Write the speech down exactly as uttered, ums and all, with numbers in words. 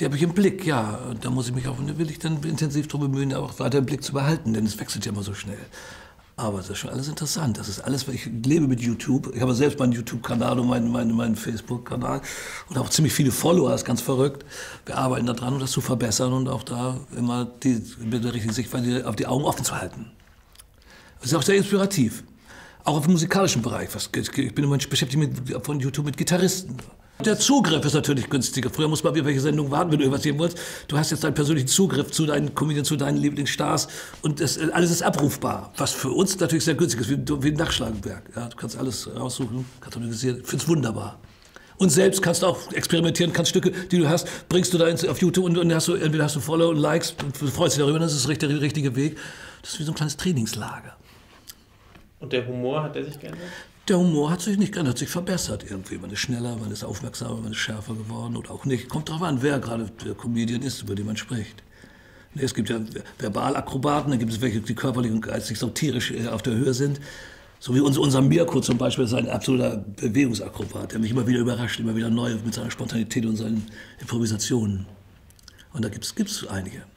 Die habe ich im Blick, ja. Und da muss ich mich auch, will ich dann intensiv darum bemühen, auch weiter im Blick zu behalten, denn es wechselt ja immer so schnell. Aber das ist schon alles interessant. Das ist alles, ich lebe mit YouTube. Ich habe selbst meinen YouTube-Kanal und meinen, meinen, meinen Facebook-Kanal und auch ziemlich viele Follower, das ist ganz verrückt. Wir arbeiten daran, um das zu verbessern und auch da immer die, mit der richtigen Sichtweise auf die Augen offen zu halten. Das ist auch sehr inspirativ. Auch im musikalischen Bereich. Ich bin immer beschäftigt mit, von YouTube mit Gitarristen. Der Zugriff ist natürlich günstiger. Früher muss man auf welche Sendung warten, wenn du irgendwas sehen wolltest. Du hast jetzt deinen persönlichen Zugriff zu deinen Comedians, zu deinen Lieblingsstars und das, alles ist abrufbar. Was für uns natürlich sehr günstig ist, wie, wie ein Nachschlagenwerk. Ja, du kannst alles raussuchen, katalogisieren. Ich finde es wunderbar. Und selbst kannst du auch experimentieren, kannst Stücke, die du hast, bringst du da ins, auf YouTube und, und hast du, entweder hast du Follow und Likes und du freust dich darüber, das ist der richtige Weg. Das ist wie so ein kleines Trainingslager. Und der Humor, hat der sich geändert? Der Humor hat sich nicht geändert, hat sich verbessert irgendwie. Man ist schneller, man ist aufmerksamer, man ist schärfer geworden oder auch nicht. Kommt drauf an, wer gerade der Comedian ist, über den man spricht. Es gibt ja Verbalakrobaten, dann gibt es welche, die körperlich und geistig so tierisch auf der Höhe sind. So wie unser, unser Mirko zum Beispiel ist ein absoluter Bewegungsakrobat, der mich immer wieder überrascht, immer wieder neu mit seiner Spontanität und seinen Improvisationen. Und da gibt es einige.